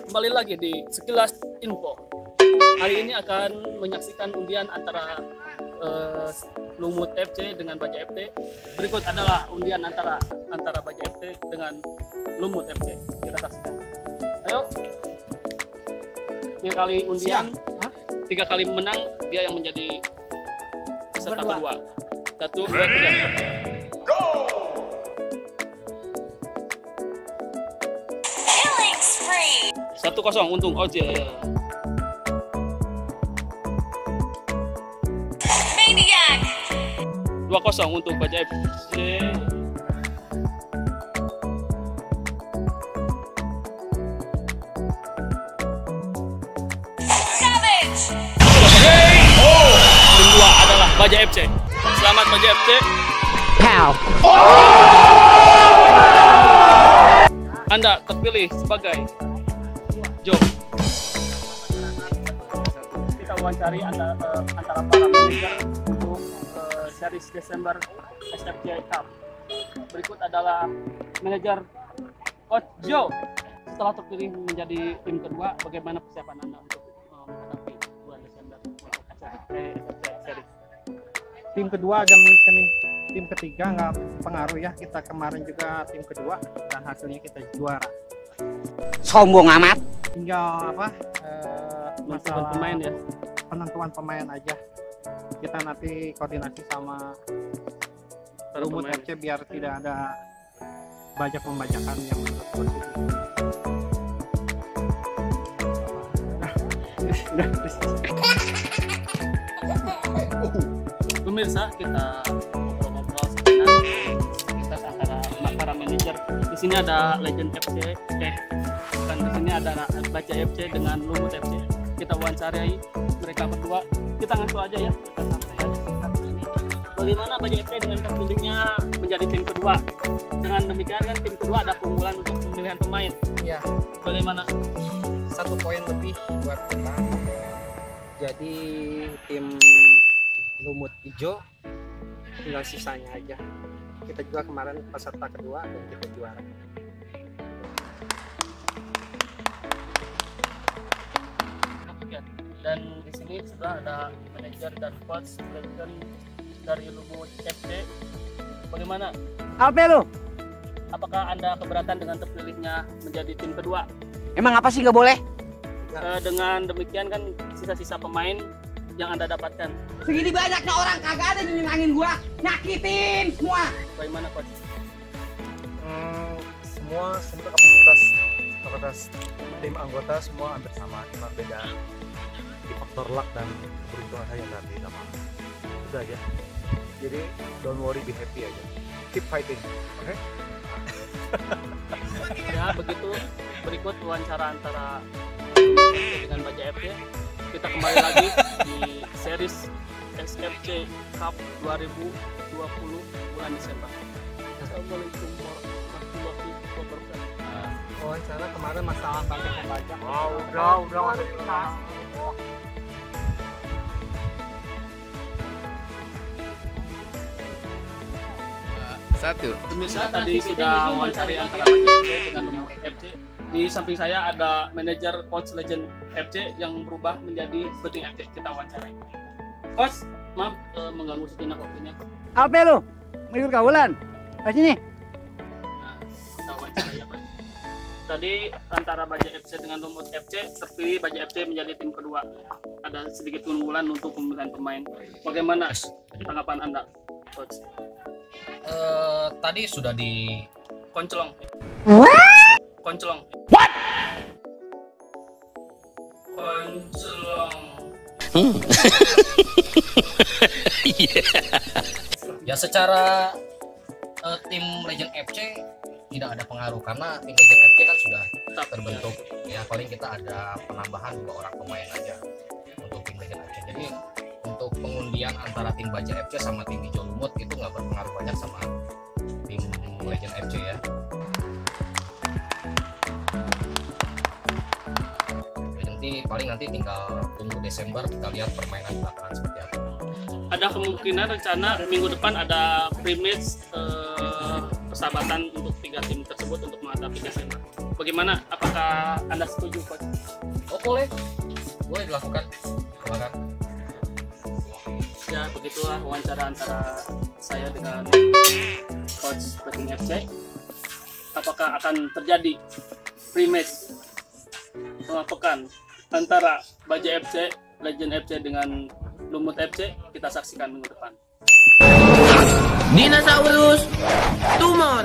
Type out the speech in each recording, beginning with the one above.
kembali lagi di Sekilas Info. Hari ini akan menyaksikan undian antara Lumut FC dengan Baja FC. Berikut adalah undian antara Baja FC dengan Lumut FC. Kita saksikan. Ayo. 3 kali undian, 3 kali menang, dia yang menjadi peserta kedua. 1, 2, 3. Go! Killing spree. 1-0 untung Oje. Maniac. 2-0 untuk Baja FC. Savage. Kedua adalah Baja FC. Selamat Baja FC. Pow. Anda terpilih sebagai Joe. Kita wawancari antara para manajer untuk series Desember SFJ Cup. Berikut adalah manajer Coach Joe. Setelah terpilih menjadi tim kedua, bagaimana persiapan Anda untuk menghadapi bulan Desember untuk SFJ series? Tim kedua dan tim ketiga nggak pengaruh ya, kita kemarin juga tim kedua dan hasilnya kita juara. Sombong amat. Tinggal Masalah pemain ya, penentuan pemain aja. Kita nanti koordinasi sama Lumut FC biar tidak ada banyak pembajakan yang menurut coach itu. Pemirsa, kita ngobrol-ngobrol sebentar kita antara para manajer. Di sini ada Legend FC, dan di sini ada Baja FC dengan Lumut FC. Kita wawancarai mereka berdua. Kita ngaku aja ya. Kita santai aja. Bagaimana Baja FC dengan terpilihnya menjadi tim kedua? Dengan demikian kan tim kedua ada keunggulan untuk pemilihan pemain. Ya, Bagaimana? 1 poin lebih buat kita. Jadi tim Lumut hijau tinggal sisanya aja. Kita juga kemarin peserta kedua dan kita juara. Dan di sini sudah ada manajer dan coach Legend dari Lumut FC. Bagaimana? Apa lu? Apakah Anda keberatan dengan terpilihnya menjadi tim kedua? Emang apa sih nggak boleh? Dengan demikian kan sisa-sisa pemain yang Anda dapatkan. Segini banyaknya orang kagak ada yang nyenangin gua, nyakitin semua. Bagaimana coach? Semua kapasitas tim anggota semua hampir sama, cuma beda di faktor luck dan beruntung saja nanti sama. Udah aja. Jadi don't worry, be happy aja. Keep fighting, oke? Ya begitu, berikut wawancara antara dengan Baja FC. Kita kembali lagi di series SFJ Cup 2020 bulan Desember. Assalamualaikum warahmatullahi wabarakatuh. Wawancara kemarin masalah banyak pembajak. Udah Satu. Pemirsa, tadi sudah wawancari antara Baja FC dengan Lumut FC. Di samping saya ada manajer coach Legend FC yang berubah menjadi Beting FC. Kita wawancarai. Coach, maaf mengganggu sejenak waktunya. Apa lu? Mengikut kawalan? Ke sini. Nah, kita wawancarai ya, Pak. Tadi antara Baja FC dengan Lumut FC, terpilih Baja FC menjadi tim kedua. Ada sedikit keunggulan untuk pemilihan pemain. Bagaimana tanggapan Anda, coach? Tadi sudah di Konclong. Konclong. What? Konclong. Ya secara tim Legend FC tidak ada pengaruh karena tim Legend FC kan sudah terbentuk. Ya paling kita ada penambahan 2 orang pemain aja untuk tim Legend FC. Jadi untuk pengundian antara tim Baja FC sama tim Hijau Lumut itu nggak berpengaruh banyak sama tim Legend FC ya. Nanti tinggal tunggu Desember, kita lihat permainan belakangan seperti apa. Ada kemungkinan rencana minggu depan ada pre-match persahabatan untuk 3 tim tersebut untuk menghadapi Desember. bagaimana? Apakah Anda setuju, Coach? Oh, boleh dilakukan. Silakan. Ya, begitulah wawancara antara saya dengan Coach Legend FC. Apakah akan terjadi rematch tengah pekan antara Baja FC, Legend FC dengan Lumut FC? Kita saksikan minggu depan. Dinosaurus tumor.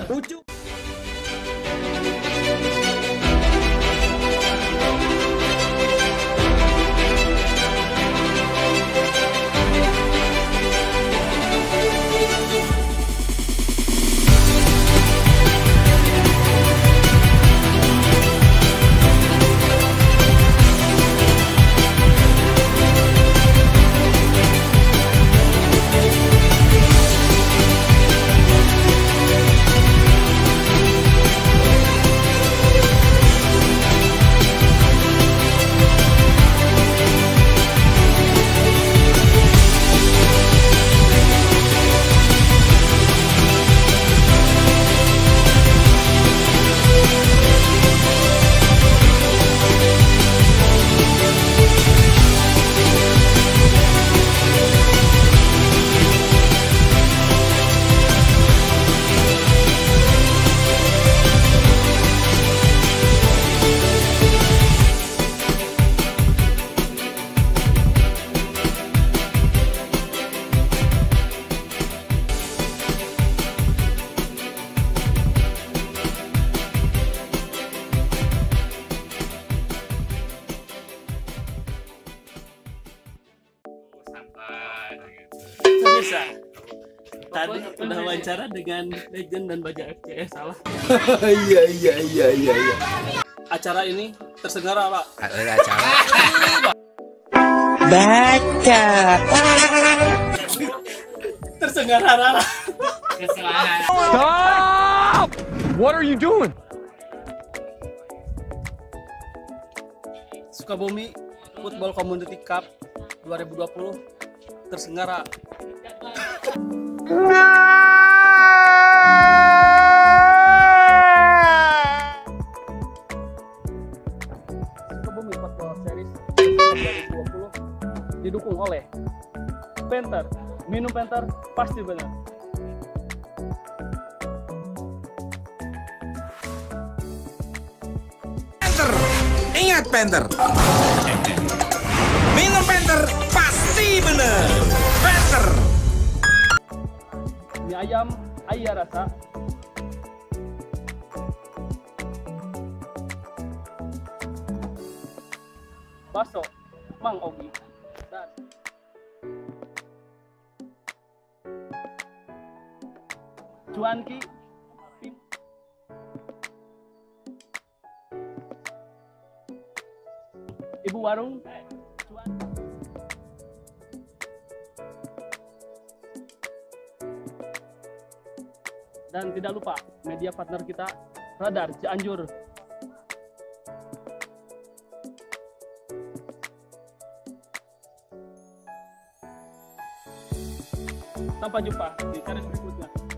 Bisa. Tadi udah wawancara dengan Legend dan Baja FC. Salah. Iya. Acara ini terselenggara, Pak. Ada acara. Baca. Terselenggara. Stop! What are you doing? Sukabumi Football Community Cup 2020 terselenggara. Sukabumi Football Series 2020 didukung oleh Panther. Minum Panther pasti benar. Panther. Ingat Panther. Minum Panther pasti bener. Panther. Mie ayam Ayah Rasa. Bakso Mang Ogi. Dan Cuanki Ibu Warung Cuan. Dan tidak lupa media partner kita Radar Cianjur. Sampai jumpa di karya berikutnya.